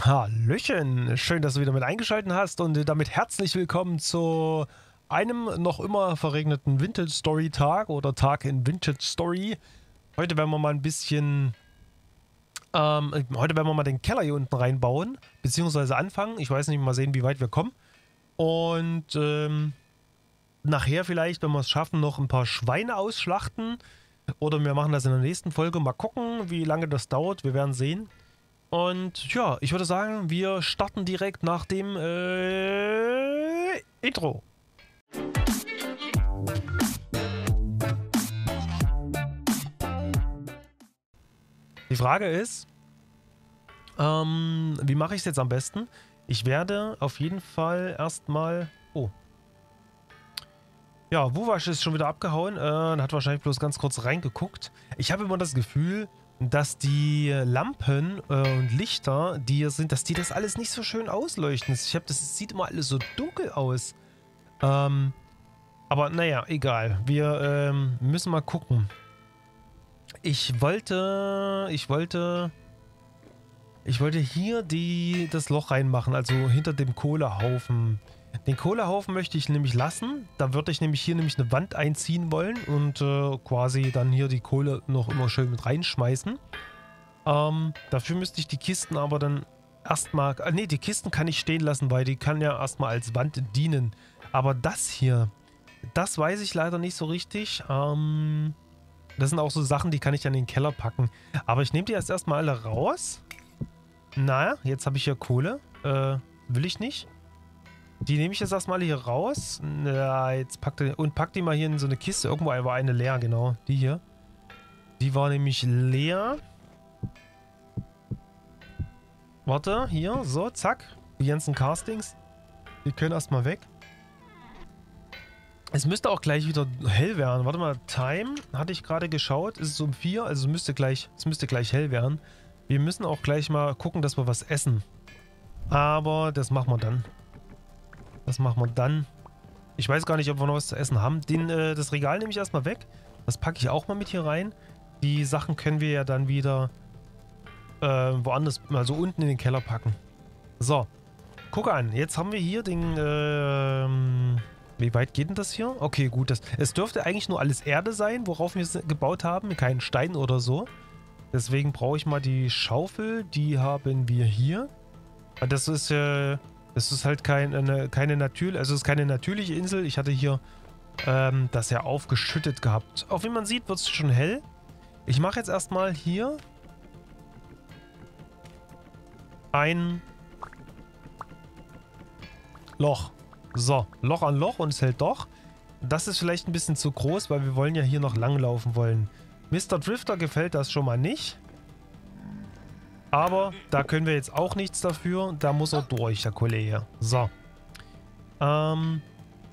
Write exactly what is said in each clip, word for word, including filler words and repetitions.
Hallöchen, schön, dass du wieder mit eingeschaltet hast und damit herzlich willkommen zu einem noch immer verregneten Vintage Story Tag oder Tag in Vintage Story. Heute werden wir mal ein bisschen, ähm, heute werden wir mal den Keller hier unten reinbauen, beziehungsweise anfangen. Ich weiß nicht, mal sehen, wie weit wir kommen. Und ähm, nachher vielleicht, wenn wir es schaffen, noch ein paar Schweine ausschlachten. Oder wir machen das in der nächsten Folge. Mal gucken, wie lange das dauert. Wir werden sehen. Und ja, ich würde sagen, wir starten direkt nach dem äh, Intro. Die Frage ist, ähm, wie mache ich es jetzt am besten? Ich werde auf jeden Fall erstmal... Oh. Ja, Wuwasch ist schon wieder abgehauen. Äh, hat wahrscheinlich bloß ganz kurz reingeguckt. Ich habe immer das Gefühl, dass die Lampen äh, und Lichter, die hier sind, dass die das alles nicht so schön ausleuchten. Ich habe das, das sieht immer alles so dunkel aus. Ähm, aber naja, egal. Wir ähm, müssen mal gucken. Ich wollte, ich wollte, ich wollte hier die, das Loch reinmachen, also hinter dem Kohlehaufen. Den Kohlehaufen möchte ich nämlich lassen. Da würde ich nämlich hier nämlich eine Wand einziehen wollen und äh, quasi dann hier die Kohle noch immer schön mit reinschmeißen. Ähm, dafür müsste ich die Kisten aber dann erstmal... Äh, ne, die Kisten kann ich stehen lassen, weil die kann ja erstmal als Wand dienen. Aber das hier, das weiß ich leider nicht so richtig. Ähm, das sind auch so Sachen, die kann ich dann in den Keller packen. Aber ich nehme die erst erstmal alle raus. Naja, jetzt habe ich hier Kohle. Äh, will ich nicht. Die nehme ich jetzt erstmal hier raus. Ja, jetzt pack die, und pack die mal hier in so eine Kiste. Irgendwo war eine leer, genau. Die hier. Die war nämlich leer. Warte, hier, so, zack. Die ganzen Castings. Die können erstmal weg. Es müsste auch gleich wieder hell werden. Warte mal, Time hatte ich gerade geschaut. Es ist um vier, also es müsste gleich, es müsste gleich hell werden. Wir müssen auch gleich mal gucken, dass wir was essen. Aber das machen wir dann. Das machen wir dann. Ich weiß gar nicht, ob wir noch was zu essen haben. Den, äh, das Regal nehme ich erstmal weg. Das packe ich auch mal mit hier rein. Die Sachen können wir ja dann wieder äh, woanders, also unten in den Keller packen. So. Guck an. Jetzt haben wir hier den, ähm, wie weit geht denn das hier? Okay, gut. Das, es dürfte eigentlich nur alles Erde sein, worauf wir es gebaut haben. Kein Stein oder so. Deswegen brauche ich mal die Schaufel. Die haben wir hier. Das ist, äh... Das ist halt kein, eine, keine natürliche, also es ist keine natürliche Insel. Ich hatte hier ähm, das ja aufgeschüttet gehabt. Auch wie man sieht, wird es schon hell. Ich mache jetzt erstmal hier ein Loch. So, Loch an Loch und es hält doch. Das ist vielleicht ein bisschen zu groß, weil wir wollen ja hier noch langlaufen wollen. Mister Drifter gefällt das schon mal nicht. Aber da können wir jetzt auch nichts dafür. Da muss er durch, der Kollege. So. Ähm.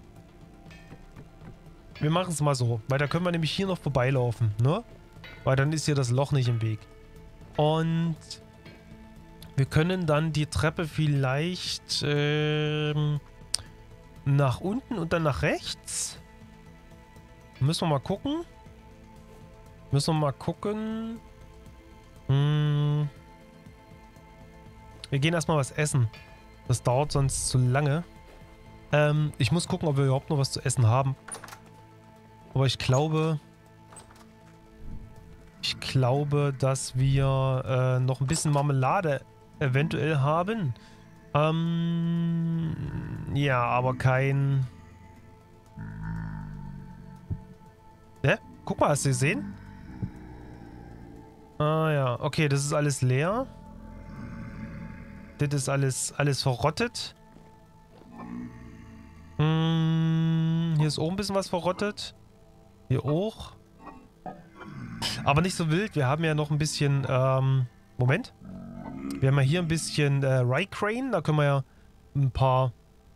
Wir machen es mal so. Weil da können wir nämlich hier noch vorbeilaufen, ne? Weil dann ist hier das Loch nicht im Weg. Und wir können dann die Treppe vielleicht ähm, nach unten und dann nach rechts. Müssen wir mal gucken. Müssen wir mal gucken. Hm... Wir gehen erstmal was essen. Das dauert sonst zu lange. Ähm, ich muss gucken, ob wir überhaupt noch was zu essen haben. Aber ich glaube... Ich glaube, dass wir äh, noch ein bisschen Marmelade eventuell haben. Ähm... Ja, aber kein... Hä? Guck mal, hast du gesehen? Ah ja, okay, das ist alles leer. Das ist alles, alles verrottet. Hm, hier ist auch ein bisschen was verrottet. Hier auch. Aber nicht so wild. Wir haben ja noch ein bisschen, ähm, Moment. Wir haben ja hier ein bisschen äh, Rye Crane. Da können wir ja ein paar,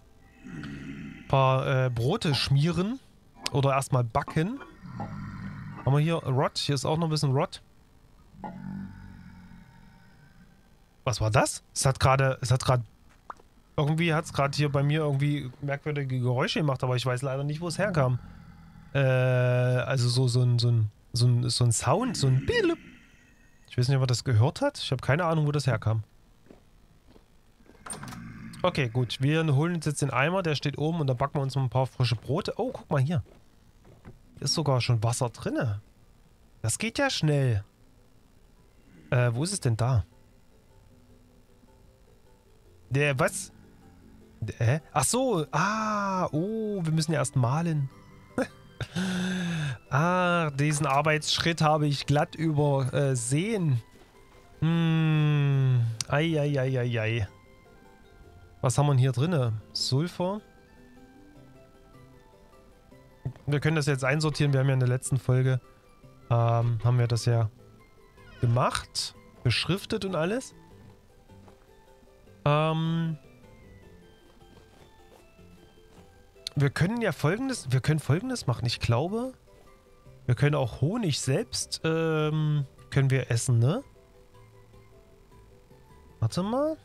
paar äh, Brote schmieren. Oder erstmal backen. Haben wir hier Rot. Hier ist auch noch ein bisschen Rot. Was war das? Es hat gerade, es hat gerade, irgendwie hat es gerade hier bei mir irgendwie merkwürdige Geräusche gemacht, aber ich weiß leider nicht, wo es herkam. Äh, also so, so ein, so ein, so ein, so ein Sound, so ein Bilip. Ich weiß nicht, ob man das gehört hat. Ich habe keine Ahnung, wo das herkam. Okay, gut. Wir holen uns jetzt den Eimer, der steht oben und dann backen wir uns noch ein paar frische Brote. Oh, guck mal hier. Ist sogar schon Wasser drinne. Das geht ja schnell. Äh, wo ist es denn da? Der, was? Hä? Ach so. Ah, oh, wir müssen ja erst mahlen. Ah, diesen Arbeitsschritt habe ich glatt übersehen. Hm. Eieieiei. Was haben wir denn hier drin? Sulfur. Wir können das jetzt einsortieren. Wir haben ja in der letzten Folge ähm, haben wir das ja gemacht. Beschriftet und alles. Ähm... Wir können ja folgendes, wir können folgendes machen. Ich glaube, wir können auch Honig selbst, ähm, können wir essen, ne? Warte mal.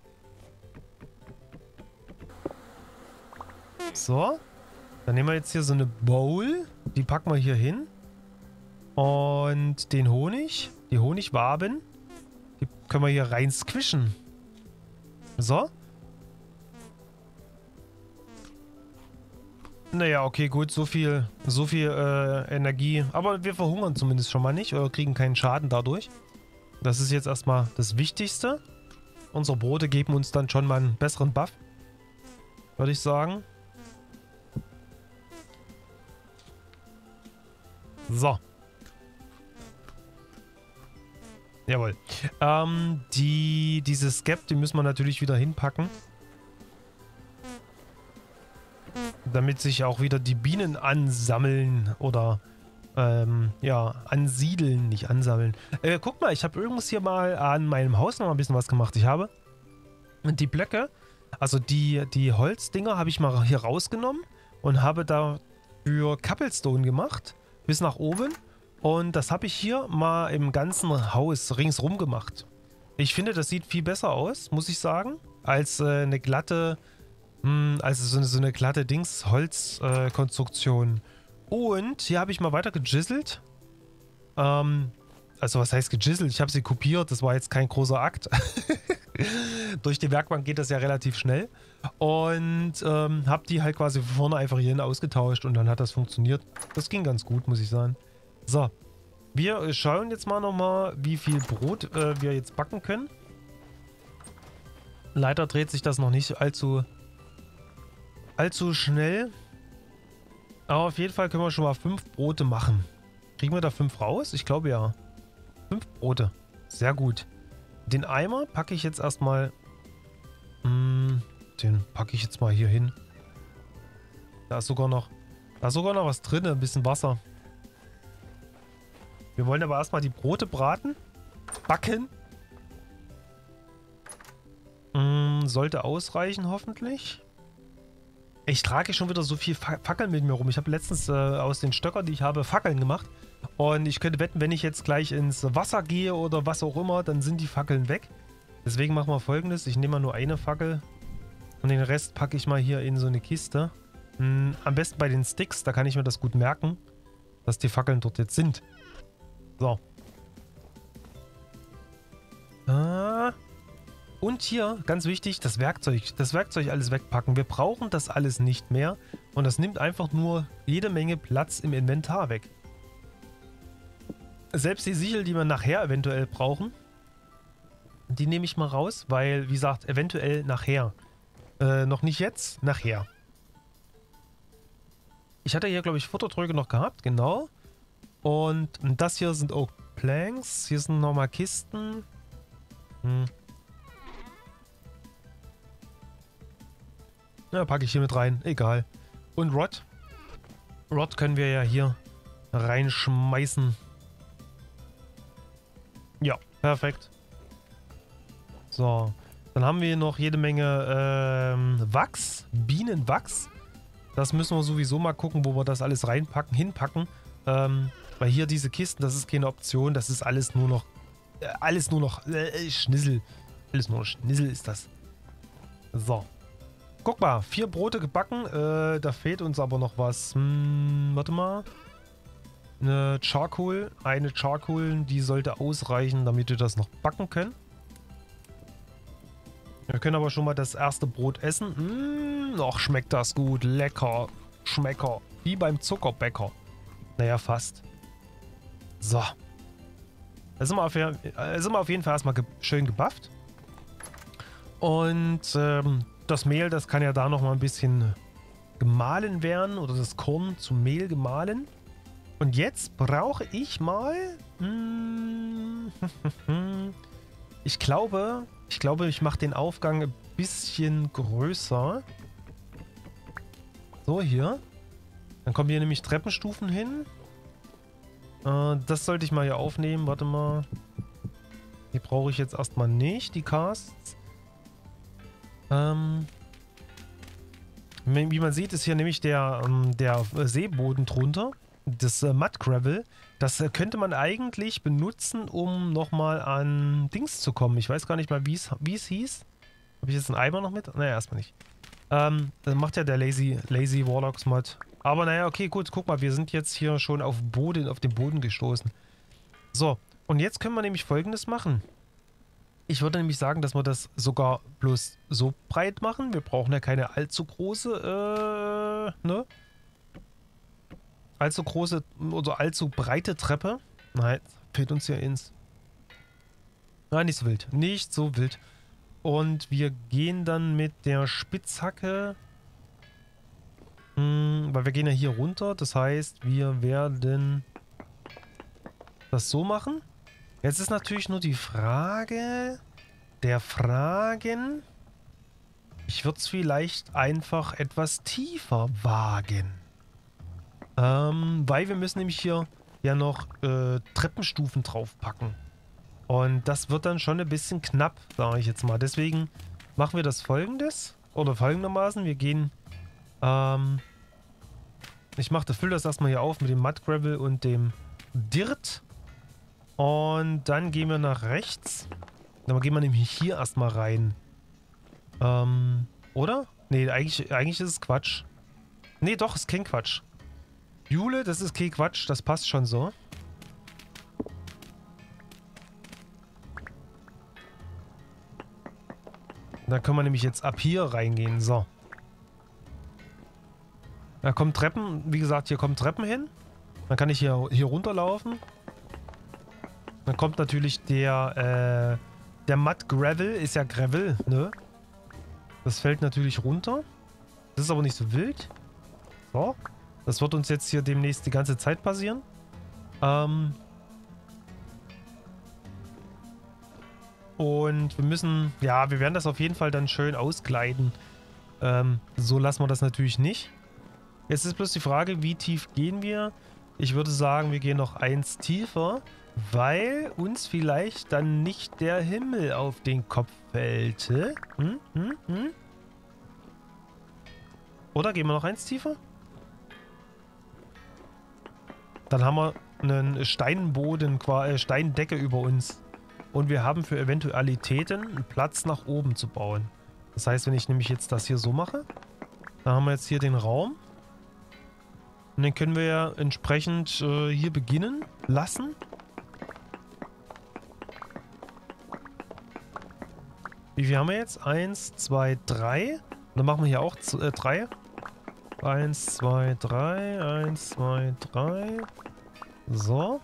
So. Dann nehmen wir jetzt hier so eine Bowl. Die packen wir hier hin. Und den Honig, die Honigwaben, die können wir hier rein squishen. So. Naja, okay, gut, so viel, so viel äh, Energie. Aber wir verhungern zumindest schon mal nicht oder kriegen keinen Schaden dadurch. Das ist jetzt erstmal das Wichtigste. Unsere Brote geben uns dann schon mal einen besseren Buff, würde ich sagen. So. Jawohl. Ähm, die, diese Skep, die müssen wir natürlich wieder hinpacken. Damit sich auch wieder die Bienen ansammeln oder ähm, ja, ansiedeln, nicht ansammeln. Äh, guck mal, ich habe übrigens hier mal an meinem Haus noch mal ein bisschen was gemacht. Ich habe die Blöcke, also die, die Holzdinger habe ich mal hier rausgenommen und habe dafür Cobblestone gemacht, bis nach oben. Und das habe ich hier mal im ganzen Haus ringsrum gemacht. Ich finde, das sieht viel besser aus, muss ich sagen, als äh, eine glatte... Also so eine, so eine glatte Dings, Holzkonstruktion. Äh, und hier habe ich mal weiter gejizzelt. Ähm, also was heißt gejizzelt? Ich habe sie kopiert, das war jetzt kein großer Akt. Durch die Werkbank geht das ja relativ schnell. Und ähm, habe die halt quasi vorne einfach hierhin ausgetauscht und dann hat das funktioniert. Das ging ganz gut, muss ich sagen. So, wir schauen jetzt mal nochmal, wie viel Brot äh, wir jetzt backen können. Leider dreht sich das noch nicht allzu... allzu schnell. Aber auf jeden Fall können wir schon mal fünf Brote machen. Kriegen wir da fünf raus? Ich glaube ja. Fünf Brote. Sehr gut. Den Eimer packe ich jetzt erstmal. Mh, den packe ich jetzt mal hier hin. Da ist sogar noch. Da ist sogar noch was drin. Ein bisschen Wasser. Wir wollen aber erstmal die Brote braten. Backen. Mh, sollte ausreichen, hoffentlich. Ich trage schon wieder so viel Fackeln mit mir rum. Ich habe letztens äh, aus den Stöckern, die ich habe, Fackeln gemacht. Und ich könnte wetten, wenn ich jetzt gleich ins Wasser gehe oder was auch immer, dann sind die Fackeln weg. Deswegen machen wir Folgendes. Ich nehme mal nur eine Fackel. Und den Rest packe ich mal hier in so eine Kiste. Hm, am besten bei den Sticks, da kann ich mir das gut merken, dass die Fackeln dort jetzt sind. So. Ah... Und hier, ganz wichtig, das Werkzeug. Das Werkzeug alles wegpacken. Wir brauchen das alles nicht mehr. Und das nimmt einfach nur jede Menge Platz im Inventar weg. Selbst die Sichel, die wir nachher eventuell brauchen, die nehme ich mal raus, weil, wie gesagt, eventuell nachher. Äh, noch nicht jetzt, nachher. Ich hatte hier, glaube ich, Futtertröge noch gehabt, genau. Und das hier sind Oak Planks. Hier sind nochmal Kisten. Hm. Ja, packe ich hier mit rein. Egal. Und Rod. Rod können wir ja hier reinschmeißen. Ja, perfekt. So. Dann haben wir noch jede Menge ähm, Wachs. Bienenwachs. Das müssen wir sowieso mal gucken, wo wir das alles reinpacken, hinpacken. Ähm, weil hier diese Kisten, das ist keine Option. Das ist alles nur noch... Äh, alles nur noch... Äh, Schnissel. Alles nur noch Schnissel ist das. So. Guck mal, vier Brote gebacken. Äh, da fehlt uns aber noch was. Hm, warte mal. Eine Charcoal. Eine Charcoal, die sollte ausreichen, damit wir das noch backen können. Wir können aber schon mal das erste Brot essen. Mmh, noch schmeckt das gut. Lecker. Schmecker. Wie beim Zuckerbäcker. Naja, fast. So. Da sind wir auf, da sind wir auf jeden Fall erstmal ge schön gebufft. Und ähm, das Mehl, das kann ja da noch mal ein bisschen gemahlen werden. Oder das Korn zu Mehl gemahlen. Und jetzt brauche ich mal... Mm, ich glaube, ich glaube, ich mache den Aufgang ein bisschen größer. So, hier. Dann kommen hier nämlich Treppenstufen hin. Äh, das sollte ich mal hier aufnehmen. Warte mal. Die brauche ich jetzt erstmal nicht, die Casts. Ähm... Wie man sieht, ist hier nämlich der, ähm, der Seeboden drunter. Das äh, Mud Gravel. Das äh, könnte man eigentlich benutzen, um nochmal an Dings zu kommen. Ich weiß gar nicht mal, wie es hieß. Habe ich jetzt einen Eimer noch mit? Naja, erstmal nicht. Ähm, dann macht ja der Lazy, Lazy Warlocks Mod. Aber naja, okay, gut. Guck mal, wir sind jetzt hier schon auf, Boden, auf den Boden gestoßen. So, und jetzt können wir nämlich Folgendes machen. Ich würde nämlich sagen, dass wir das sogar bloß so breit machen. Wir brauchen ja keine allzu große, äh, ne? Allzu große oder allzu breite Treppe. Nein, fehlt uns hier ins. Nein, nicht so wild. Nicht so wild. Und wir gehen dann mit der Spitzhacke. Mh, weil wir gehen ja hier runter. Das heißt, wir werden das so machen. Jetzt ist natürlich nur die Frage der Fragen. Ich würde es vielleicht einfach etwas tiefer wagen. Ähm, weil wir müssen nämlich hier ja noch äh, Treppenstufen draufpacken. Und das wird dann schon ein bisschen knapp, sage ich jetzt mal. Deswegen machen wir das folgendes. Oder folgendermaßen. Wir gehen, ähm, ich mache das, fülle das erstmal hier auf mit dem Mud Gravel und dem Dirt. Und dann gehen wir nach rechts. Dann gehen wir nämlich hier erstmal rein. Ähm, oder? Nee, eigentlich, eigentlich ist es Quatsch. Nee, doch, ist kein Quatsch. Jule, das ist kein Quatsch, das passt schon so. Da können wir nämlich jetzt ab hier reingehen. So. Da kommen Treppen, wie gesagt, hier kommen Treppen hin. Dann kann ich hier, hier runterlaufen. Dann kommt natürlich der, äh, der Mud Gravel, ist ja Gravel, ne? Das fällt natürlich runter. Das ist aber nicht so wild. So. Das wird uns jetzt hier demnächst die ganze Zeit passieren. Ähm. Und wir müssen, ja, wir werden das auf jeden Fall dann schön auskleiden. Ähm, so lassen wir das natürlich nicht. Jetzt ist bloß die Frage, wie tief gehen wir? Ich würde sagen, wir gehen noch eins tiefer. Weil uns vielleicht dann nicht der Himmel auf den Kopf fällt. Hm? Hm? Hm? Oder gehen wir noch eins tiefer? Dann haben wir einen Steinboden, äh, Steindecke über uns. Und wir haben für Eventualitäten einen Platz nach oben zu bauen. Das heißt, wenn ich nämlich jetzt das hier so mache, dann haben wir jetzt hier den Raum. Und den können wir ja entsprechend äh, hier beginnen lassen. Wie viel haben wir jetzt? Eins, zwei, drei. Und dann machen wir hier auch äh, drei. Eins, zwei, drei. Eins, zwei, drei. So.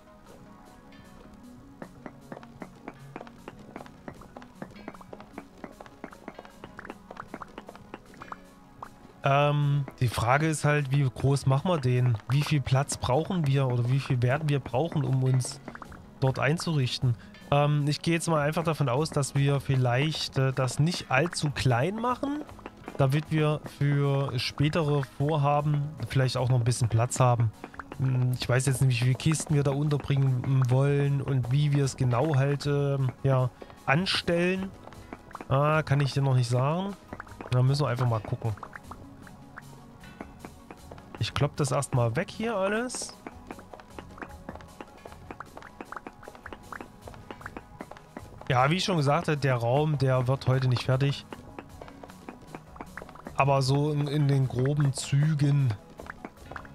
Ähm, die Frage ist halt, wie groß machen wir den? Wie viel Platz brauchen wir oder wie viel werden wir brauchen, um uns dort einzurichten? Ähm, ich gehe jetzt mal einfach davon aus, dass wir vielleicht äh, das nicht allzu klein machen, damit wir für spätere Vorhaben vielleicht auch noch ein bisschen Platz haben. Hm, ich weiß jetzt nicht, wie viele Kisten wir da unterbringen wollen und wie wir es genau halt äh, ja, anstellen. Ah, kann ich dir noch nicht sagen. Da müssen wir einfach mal gucken. Ich klopp das erstmal weg hier alles. Ja, wie ich schon gesagt habe, der Raum, der wird heute nicht fertig. Aber so in, in den groben Zügen.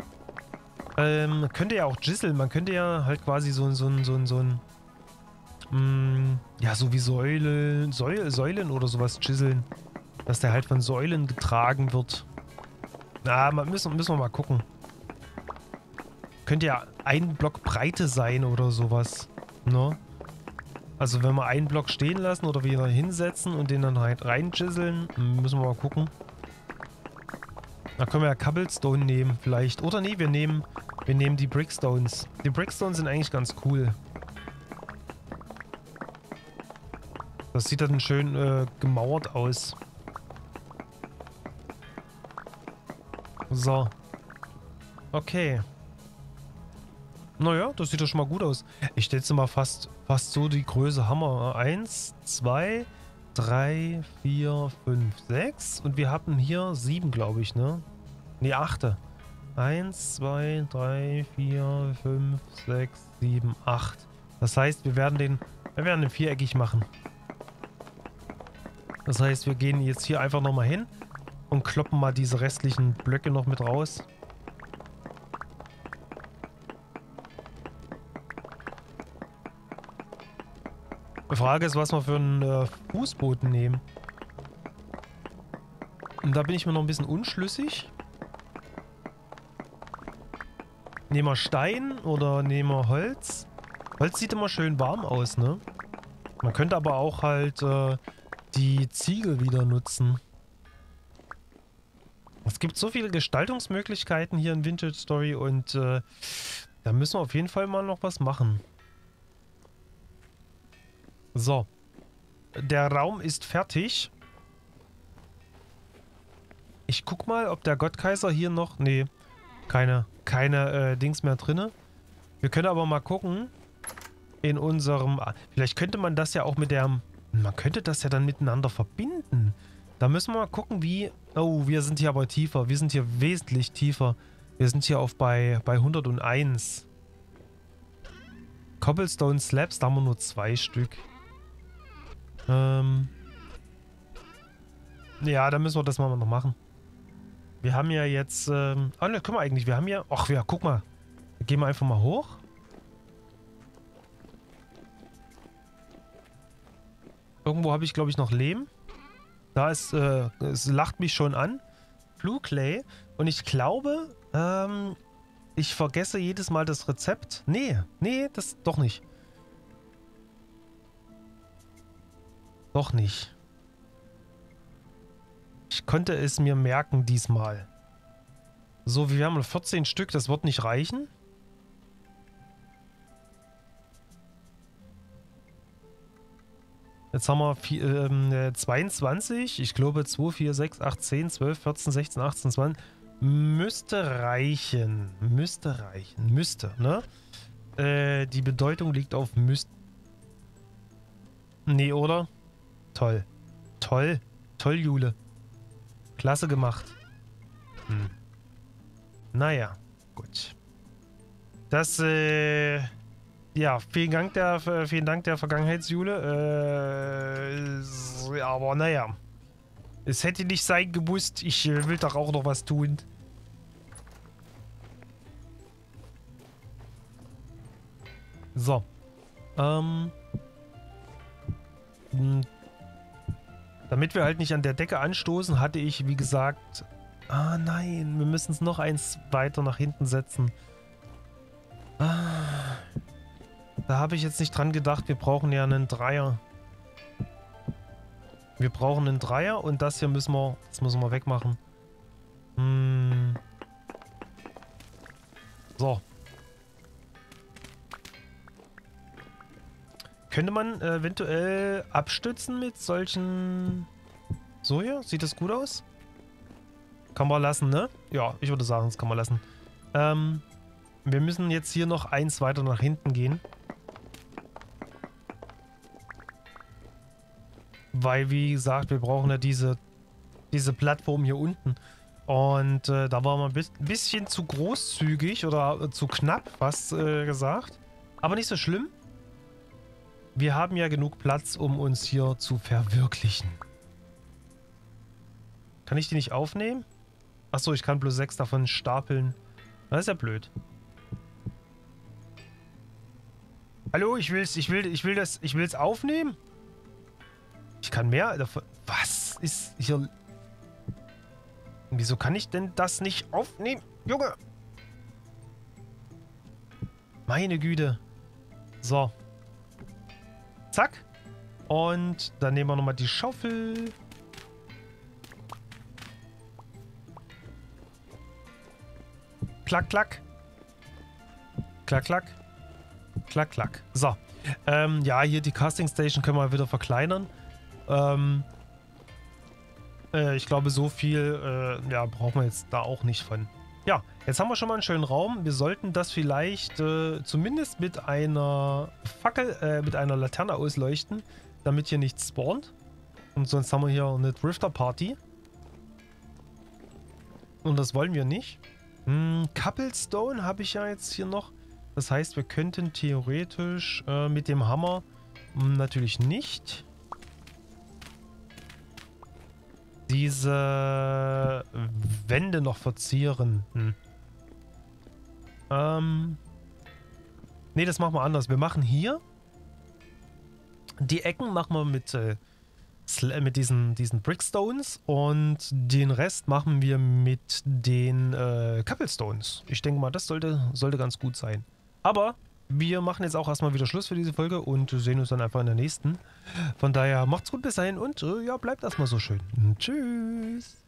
Ähm, könnte ja auch gisseln. Man könnte ja halt quasi so, so, so, so ein mh, ja, so wie Säulen, Säul, Säulen oder sowas chiseln. Dass der halt von Säulen getragen wird. Na, mal- müssen, müssen wir mal gucken. Könnte ja ein Block Breite sein oder sowas. Ne? Also wenn wir einen Block stehen lassen oder wieder hinsetzen und den dann halt reinchiseln, müssen wir mal gucken. Da können wir ja Cobblestone nehmen vielleicht. Oder nee, wir nehmen, wir nehmen die Brickstones. Die Brickstones sind eigentlich ganz cool. Das sieht dann schön äh, gemauert aus. So. Okay. Naja, das sieht doch schon mal gut aus. Ich stelle jetzt mal fast, fast so die Größe Hammer. Eins, zwei, drei, vier, fünf, sechs. Und wir haben hier sieben, glaube ich, ne? Ne, achte. Eins, zwei, drei, vier, fünf, sechs, sieben, acht. Das heißt, wir werden den, wir werden den viereckig machen. Das heißt, wir gehen jetzt hier einfach nochmal hin und kloppen mal diese restlichen Blöcke noch mit raus. Die Frage ist, was wir für einen äh, Fußboden nehmen. Und da bin ich mir noch ein bisschen unschlüssig. Nehmen wir Stein oder nehmen wir Holz? Holz sieht immer schön warm aus, ne? Man könnte aber auch halt äh, die Ziegel wieder nutzen. Es gibt so viele Gestaltungsmöglichkeiten hier in Vintage Story und äh, da müssen wir auf jeden Fall mal noch was machen. So. Der Raum ist fertig. Ich guck mal, ob der Gottkaiser hier noch... Nee, keine, keine äh, Dings mehr drinne. Wir können aber mal gucken. In unserem... Vielleicht könnte man das ja auch mit der... Man könnte das ja dann miteinander verbinden. Da müssen wir mal gucken, wie... Oh, wir sind hier aber tiefer. Wir sind hier wesentlich tiefer. Wir sind hier auf bei, bei hunderteins. Cobblestone Slabs, da haben wir nur zwei Stück. Ähm... Ja, da müssen wir das mal noch machen. Wir haben ja jetzt... Ähm, oh ne, können wir eigentlich. Wir haben ja... Ach ja, guck mal. Gehen wir einfach mal hoch. Irgendwo habe ich, glaube ich, noch Lehm. Da ist... Äh, es lacht mich schon an. Blue Clay. Und ich glaube... Ähm, ich vergesse jedes Mal das Rezept. Nee, nee, das doch nicht. Doch nicht. Ich konnte es mir merken diesmal. So, wir haben vierzehn Stück, das wird nicht reichen. Jetzt haben wir vier, ähm, zweiundzwanzig. Ich glaube zwei, vier, sechs, acht, zehn, zwölf, vierzehn, sechzehn, achtzehn, zwanzig. Müsste reichen. Müsste reichen. Müsste, ne? Äh, die Bedeutung liegt auf müsste. Nee, oder? Toll. Toll. Toll, Jule. Klasse gemacht. Hm. Naja, gut. Das, äh... Ja, vielen Dank der, vielen Dank der Vergangenheitsjule. Äh... Aber naja. Es hätte nicht sein gewusst. Ich äh, will doch auch noch was tun. So. Ähm... Hm. Damit wir halt nicht an der Decke anstoßen, hatte ich, wie gesagt... Ah, nein. Wir müssen es noch eins weiter nach hinten setzen. Ah. Da habe ich jetzt nicht dran gedacht. Wir brauchen ja einen Dreier. Wir brauchen einen Dreier und das hier müssen wir... Das müssen wir wegmachen. Hm. So. Könnte man äh, eventuell abstützen mit solchen... So hier? Sieht das gut aus? Kann man lassen, ne? Ja, ich würde sagen, das kann man lassen. Ähm, wir müssen jetzt hier noch eins weiter nach hinten gehen. Weil, wie gesagt, wir brauchen ja diese, diese Plattform hier unten. Und äh, da war man ein bisschen zu großzügig oder äh, zu knapp, fast äh, gesagt. Aber nicht so schlimm. Wir haben ja genug Platz, um uns hier zu verwirklichen. Kann ich die nicht aufnehmen? Achso, ich kann bloß sechs davon stapeln. Das ist ja blöd. Hallo, ich will's, ich will, ich will das, ich will's aufnehmen. Ich kann mehr davon. Was ist hier? Wieso kann ich denn das nicht aufnehmen? Junge! Meine Güte. So. Zack. Und dann nehmen wir nochmal die Schaufel. Klack, klack. Klack, klack. Klack, klack. So. Ähm, ja, hier die Casting Station können wir wieder verkleinern. Ähm, äh, ich glaube, so viel äh, ja, brauchen wir jetzt da auch nicht von. Ja, jetzt haben wir schon mal einen schönen Raum. Wir sollten das vielleicht äh, zumindest mit einer Fackel, äh, mit einer Laterne ausleuchten, damit hier nichts spawnt. Und sonst haben wir hier eine Drifter-Party. Und das wollen wir nicht. Hm, Cobblestone habe ich ja jetzt hier noch. Das heißt, wir könnten theoretisch äh, mit dem Hammer mh, natürlich nicht diese Wände noch verzieren. Hm. Ähm. Ne, das machen wir anders. Wir machen hier die Ecken machen wir mit, äh, mit diesen, diesen Brickstones und den Rest machen wir mit den äh, Cobblestones. Ich denke mal, das sollte, sollte ganz gut sein. Aber wir machen jetzt auch erstmal wieder Schluss für diese Folge und sehen uns dann einfach in der nächsten. Von daher macht's gut bis dahin und äh, ja, bleibt erstmal so schön. Tschüss.